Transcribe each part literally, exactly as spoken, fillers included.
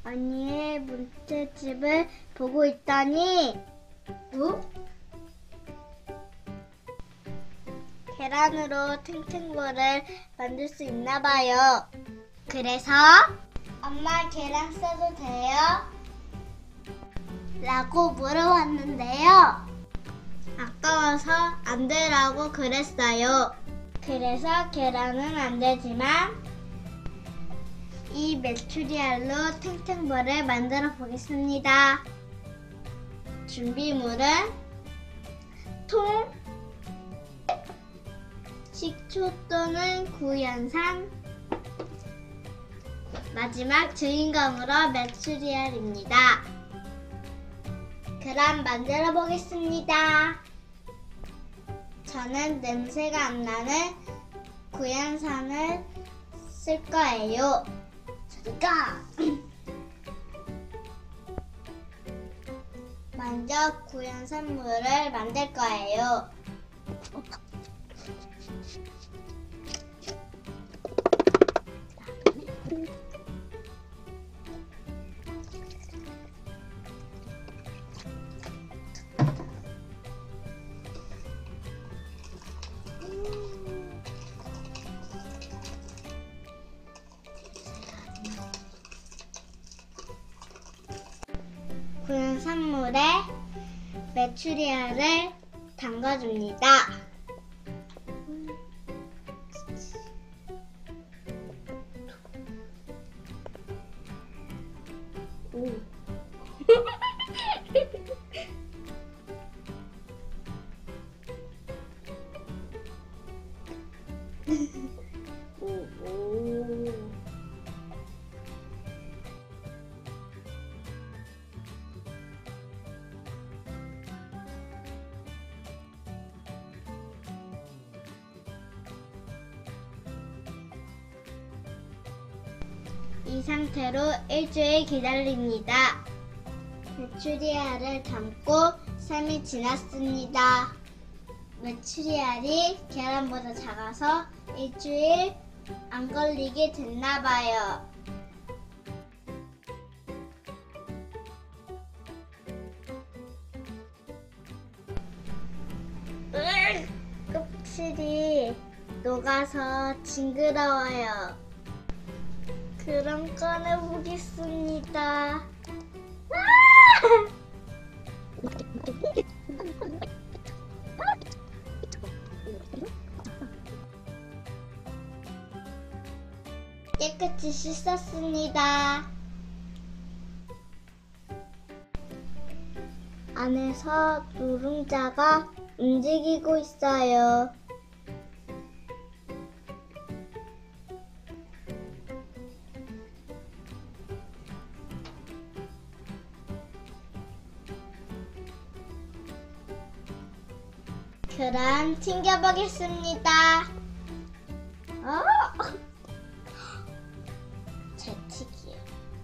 언니의 문제집을 보고 있더니 어? 계란으로 탱탱볼을 만들 수 있나 봐요. 그래서 엄마 계란 써도 돼요? 라고 물어봤는데요. 아까워서 안 되라고 그랬어요. 그래서 계란은 안 되지만 이 메추리알로 탱탱볼을 만들어 보겠습니다. 준비물은 통, 식초 또는 구연산, 마지막 주인공으로 메추리알입니다. 그럼 만들어 보겠습니다. 저는 냄새가 안 나는 구연산을 쓸 거예요. 저리가! 먼저 구연산물을 만들 거예요. 구연산물에 메추리알을 담가줍니다. 오. 오, 오. 이 상태로 일주일 기다립니다. 메추리알을 담고 삼 일 지났습니다. 메추리알이 계란보다 작아서 일주일 안 걸리게 됐나봐요. 껍질이 녹아서 징그러워요. 그럼 꺼내보겠습니다. 깨끗이 씻었습니다. 안에서 누룽자가 움직이고 있어요. 그럼 튕겨보겠습니다. 어? 재치기예요.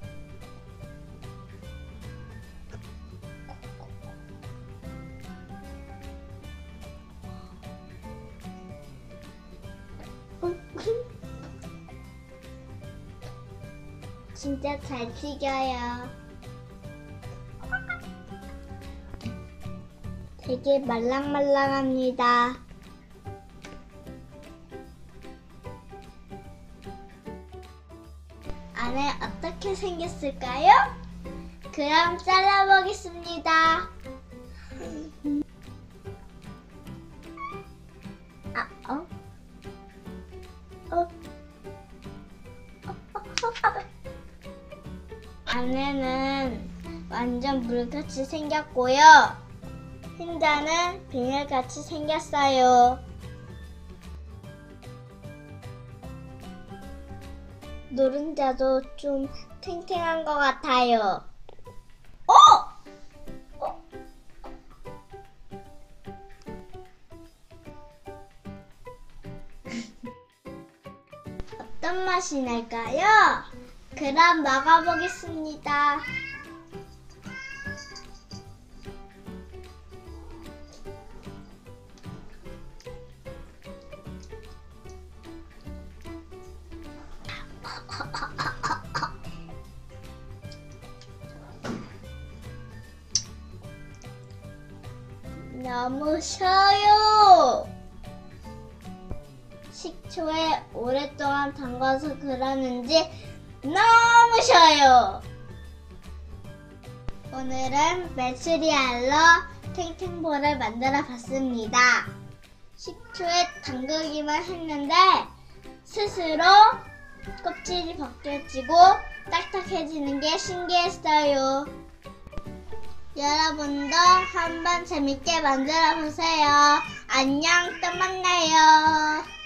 진짜 잘 튀겨요. 되게 말랑말랑합니다. 안에 어떻게 생겼을까요? 그럼 잘라보겠습니다. 아, 어? 어? 안에는 완전 물같이 생겼고요. 흰자는 비닐같이 생겼어요. 노른자도 좀 탱탱한 것 같아요. 어! 어? 어떤 맛이 날까요? 그럼 먹어보겠습니다. 너무 쉬워요. 식초에 오랫동안 담가서 그러는지 너무 쉬워요. 오늘은 메추리알로 탱탱볼을 만들어 봤습니다. 식초에 담그기만 했는데 스스로 껍질이 벗겨지고 딱딱해지는 게 신기했어요. 여러분도 한번 재밌게 만들어 보세요. 안녕, 또 만나요.